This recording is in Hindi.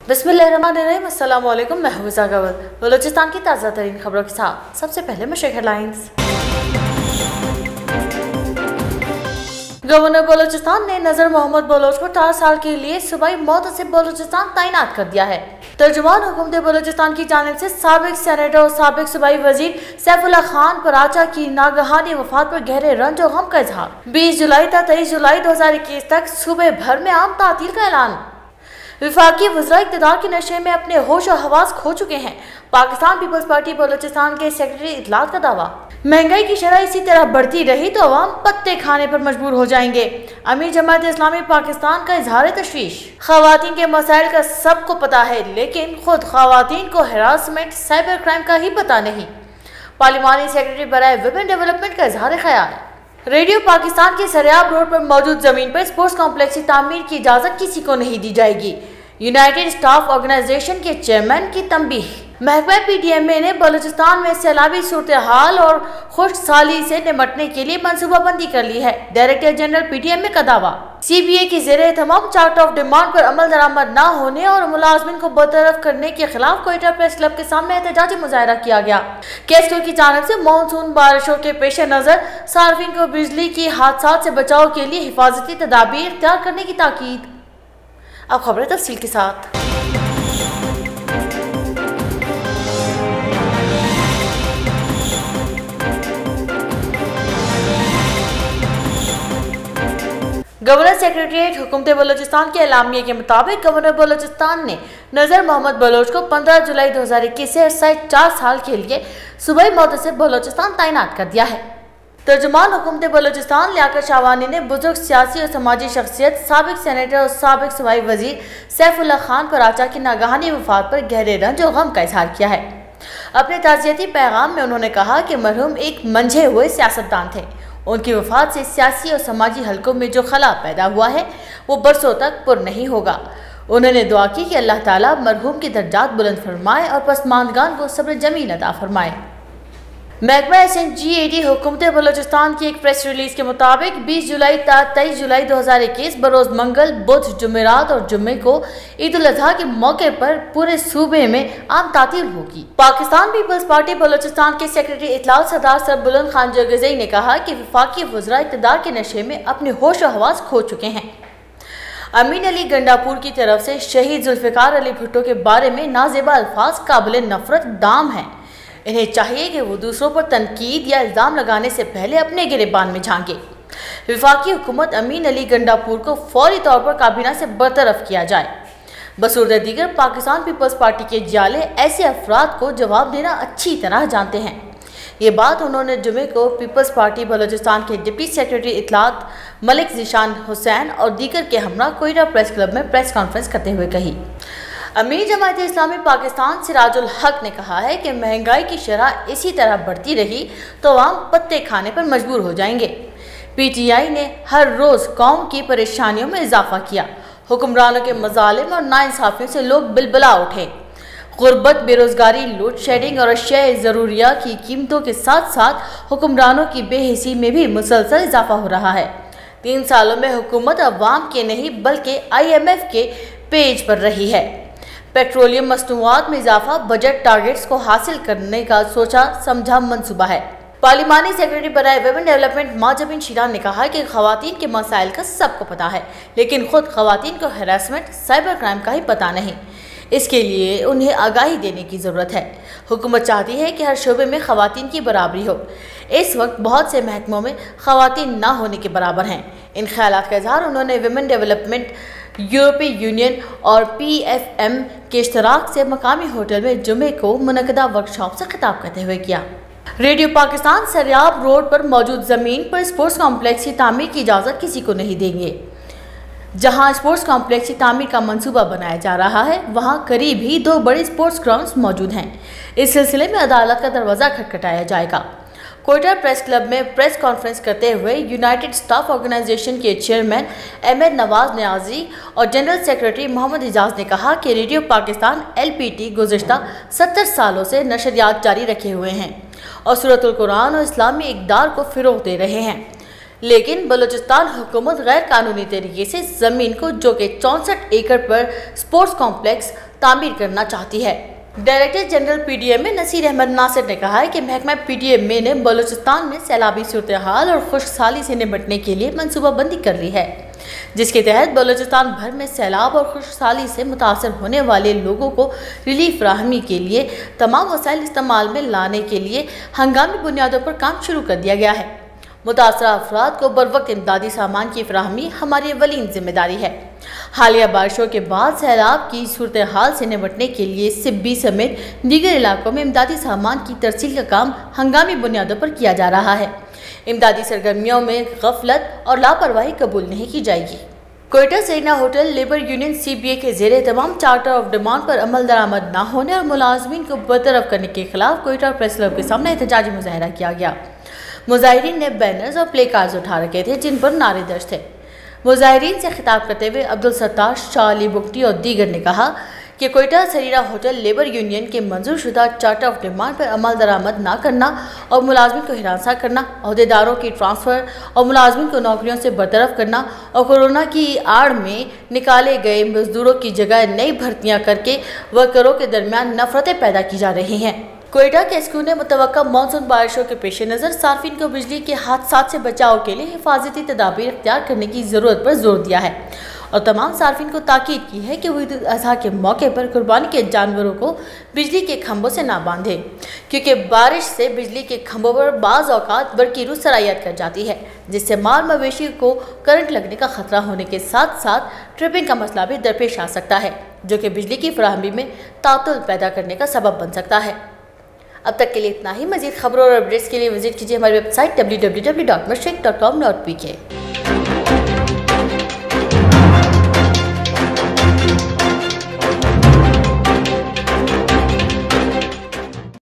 बिस्मिल्लाहिर्रहमानिर्रहीम। अस्सलाम वालेकुम। मैं हूं गवल। बलूचिस्तान की ताज़ा तरीन खबरों के साथ सबसे पहले मशरक़ हेडलाइंस। गवर्नर बलूचिस्तान ने नजर मोहम्मद बलोच को 4 साल के लिए सूबाई मोहतसिब बलूचिस्तान तैनात कर दिया है। तर्जुमान हुकूमत बलूचिस्तान की जानिब से साबिक सेनेटर और साबिक सूबाई वजीर सैफुल्लाह खान पराचा की नागहानी वफात पर गहरे रंज और गम का इजहार। 20 जुलाई तक 23 जुलाई 2021 तक सूबे भर में आम तातील का ऐलान। विफाकी वज़रा इक़्तिदार के नशे में अपने होश और हवास खो चुके हैं, पाकिस्तान पीपल्स पार्टी बलूचिस्तान के सेक्रेटरी इत्तलात का दावा। महंगाई की शरह इसी तरह बढ़ती रही तो अवाम पत्ते खाने पर मजबूर हो जाएंगे, अमीर जमात इस्लामी पाकिस्तान का इजहार तशवीश। खवातीन के मसाइल का सबको पता है, लेकिन खुद खवातीन को हरासमेंट साइबर क्राइम का ही पता नहीं। पार्लिमानी सेक्रेटरी बराए वुमेन डेवलपमेंट का इजहार ख्याल। रेडियो पाकिस्तान के सरियाब रोड पर मौजूद जमीन पर स्पोर्ट्स कॉम्प्लेक्स की तामीर की इजाजत किसी को नहीं दी जाएगी। यूनाइटेड स्टाफ ऑर्गेनाइजेशन के चेयरमैन की तंबीह। महकमा पीडीएमए ने बलूचिस्तान में सैलाबी सूरत हाल और खुश्क साली से निपटने के लिए मनसूबाबंदी कर ली है, डायरेक्टर जनरल पीडीएमए का दावा। सीबीए की ज़ेरे तमाम चार्ट ऑफ डिमांड पर अमल दरामद न होने और मुलाजमिन को बरतरफ करने के खिलाफ क्वेटा प्रेस क्लब के सामने एहतजाजी मुजाहरा किया गया। केस्को की जानिब से मानसून बारिशों के पेश नजर सार्फिन को बिजली की हादसात से बचाव के लिए हिफाजती तदाबीर इख्तियार करने की ताकीद। अब खबरें तफसील के साथ। गवर्नर सेक्रेटरीट हुकूमत बलूचिस्तान के एलामिया के मुताबिक गवर्नर बलूचिस्तान ने नजर मोहम्मद बलोच को 15 जुलाई 2021 से 4 साल के लिए सूबाई मोहतसिब बलूचिस्तान तैनात कर दिया है। तर्जुमान हुकूमत बलूचिस्तान लियाकत शाहवानी ने बुजुर्ग सियासी और समाजी शख्सियत साबिक सेनेटर और साबिक सूबाई वजीर सैफुल्लाह खान पराचा की नागहानी वफात पर गहरे रंज और गम का इजहार किया है। अपने ताज़ियती पैगाम में उन्होंने कहा कि मरहूम एक मंझे हुए सियासतदान थे। उनकी वफात से सियासी और समाजी हलकों में जो खला पैदा हुआ है वो बरसों तक पुर नहीं होगा। उन्होंने दुआ की कि अल्लाह ताला मरहूम की दर्जात बुलंद फरमाए और पसमानदगान को सब्र जमील अता फरमाए। महकमा SNGAD हुकूमत बलूचिस्तान की एक प्रेस रिलीज के मुताबिक 20 जुलाई तक 23 जुलाई 2021 बरोज मंगल, बुध, जुमेरात और जुम्मे को ईद उल अजहा के मौके पर पूरे सूबे में आम तातील होगी। पाकिस्तान पीपल्स पार्टी बलूचिस्तान के सेक्रेटरी इत्तलात सरदार सर बुलंद खान जगज़ई ने कहा कि विफाकी वज़रा इक़्तिदार के नशे में अपने होश और हवास खो चुके हैं। अमीन अली गंडापुर की तरफ से शहीद जुल्फ़िकार अली भुट्टो के बारे में नाज़ेबा अल्फाज काबिल नफरत दाम हैं। इन्हें चाहिए कि वो दूसरों पर तनकीद या इल्ज़ाम लगाने से पहले अपने गिरेबान में झांके। विफाकी हुकूमत अमीन अली गंडापुर को फौरी तौर पर काबीना से बरतरफ किया जाए। बसूरत दीगर पाकिस्तान पीपल्स पार्टी के जाले ऐसे अफराद को जवाब देना अच्छी तरह जानते हैं। ये बात उन्होंने जुमे को पीपल्स पार्टी बलूचिस्तान के डिप्टी सेक्रेटरी इत्तलात मलिक ज़ीशान हुसैन और दीगर के हमरा कोयटा प्रेस क्लब में प्रेस कॉन्फ्रेंस करते हुए कही। अमीर जमात इस्लामी पाकिस्तान सिराजुल हक ने कहा है कि महंगाई की शरह इसी तरह बढ़ती रही तो आम पत्ते खाने पर मजबूर हो जाएंगे। PTI ने हर रोज़ कौम की परेशानियों में इजाफा किया। हुक्मरानों के मजालिम और नाइंसाफियों से लोग बिलबिला उठे। गुर्बत, बेरोजगारी, लोड शेडिंग और अशिया ज़रूरिया की कीमतों के साथ साथ हुक्मरानों की बेहिसी में भी मुसलसल इजाफा हो रहा है। 3 सालों में हुकूमत अवाम के नहीं बल्कि IMF के पेज पर रही है। पेट्रोलियम मसनूआत में इजाफा बजट टारगेट्स को हासिल करने का सोचा समझा मंसूबा है। पार्लिमानी सेक्रेटरी बराए वुमेन डेवलपमेंट माजबिन शीरान ने कहा कि खवातीन के मसाइल का सबको पता है, लेकिन खुद खवातीन को हरासमेंट साइबर क्राइम का ही पता नहीं। इसके लिए उन्हें आगाही देने की ज़रूरत है। हुकूमत चाहती है कि हर शोबे में खवातीन की बराबरी हो। इस वक्त बहुत से महकमों में खवातीन ना होने के बराबर हैं। इन ख्यालात का इजहार उन्होंने वुमेन डेवलपमेंट, यूरोपीय यूनियन और PFM के इश्तराक से मकामी होटल में जुमे को मुनक़दा वर्कशॉप से खिताब करते हुए किया। रेडियो पाकिस्तान सरियाब रोड पर मौजूद ज़मीन पर स्पोर्ट्स कॉम्प्लेक्स की तामीर की इजाज़त किसी को नहीं देंगे। जहां स्पोर्ट्स कॉम्प्लेक्स की तामीर का मंसूबा बनाया जा रहा है, वहां करीब ही 2 बड़े स्पोर्ट्स ग्राउंड्स मौजूद हैं। इस सिलसिले में अदालत का दरवाज़ा खटखटाया जाएगा। कोयटा प्रेस क्लब में प्रेस कॉन्फ्रेंस करते हुए यूनाइटेड स्टाफ ऑर्गेनाइजेशन के चेयरमैन अहमद नवाज न्याजी और जनरल सेक्रेटरी मोहम्मद इजाज ने कहा कि रेडियो पाकिस्तान LPT गुज़िश्ता 70 सालों से नशरियात जारी रखे हुए हैं और सूरतुल कुरान और इस्लामी इक़दार को फ़रोग़ दे रहे हैं। लेकिन बलूचिस्तान हुकूमत गैर कानूनी तरीके से ज़मीन को, जो कि 64 एकड़ पर स्पोर्ट्स कॉम्प्लेक्स तामीर करना चाहती है। Director general PDMA Naseer Ahmed Nasir ने कहा है कि महकमा PDMA ने बलूचिस्तान में सैलाबी सूरत हाल और खुशहाली से निपटने के लिए मनसूबाबंदी कर ली है, जिसके तहत बलूचिस्तान भर में सैलाब और खुशहाली से मुतासर होने वाले लोगों को रिलीफ फराहमी के लिए तमाम वसाइल इस्तेमाल में लाने के लिए हंगामी बुनियादों पर काम शुरू कर दिया गया है। मुतासरा अफराद को बरवक्त इमदादी सामान की फराहमी हमारी अवलीन जिम्मेदारी है। हालिया बारिशों के बाद सैलाब की सूरत हाल से निपटने के लिए सिब्बी समेत दीगर इलाकों में इमदादी सामान की तरसील का काम हंगामी बुनियादों पर किया जा रहा है। इमदादी सरगर्मियों में गफलत और लापरवाही कबूल नहीं की जाएगी। Quetta Serena hotel labour union CBA के ज़ेरे तमाम चार्टर ऑफ डिमांड पर अमल दरामद न होने और मुलाजमीन को बरतरफ करने के खिलाफ कोयटा प्रेस क्लब के सामने एहतजाजी मुजाहरा किया गया। मुजाहिरीन ने बैनर्स और प्ले कार्ड्स उठा रखे थे जिन पर नारे दर्ज थे। मुजाहिरीन से खिताब करते हुए अब्दुल सत्तार, शाह अली बुगटी और दीगर ने कहा कि Quetta Serena hotel labour union के मंजूर शुदा चार्टर ऑफ डिमांड पर अमल दरामद न करना और मुलाजमिन को हिरासत करना, अहदेदारों की ट्रांसफ़र और मुलाजमिन को नौकरियों से बरतरफ करना और कोरोना की आड़ में निकाले गए मजदूरों की जगह नई भर्तियाँ करके वर्करों के दरमियान नफरतें पैदा की जा रही हैं। कोयटा के SQ ने मुतवक्का मानसून बारिशों के पेश नज़र सार्फिन को बिजली के हादसात से बचाव के लिए हिफाजती तदाबीर इख्तियार करने की ज़रूरत पर जोर दिया है और तमाम सार्फिन को ताकीद की है कि वो ईद उल अज़हा के मौके पर कुर्बानी के जानवरों को बिजली के खंभों से ना बांधें, क्योंकि बारिश से बिजली के खंभों पर बाज़ औक़ात बरक़ी सरायत कर जाती है, जिससे माल मवेशी को करंट लगने का खतरा होने के साथ साथ ट्रिपिंग का मसला भी दरपेश आ सकता है, जो कि बिजली की फराहमी में तातुल पैदा करने का सबब बन सकता है। अब तक के लिए इतना ही। मज़ीद खबरों और अपडेट्स के लिए विजिट कीजिए हमारी वेबसाइट www.mashriq.com.pk।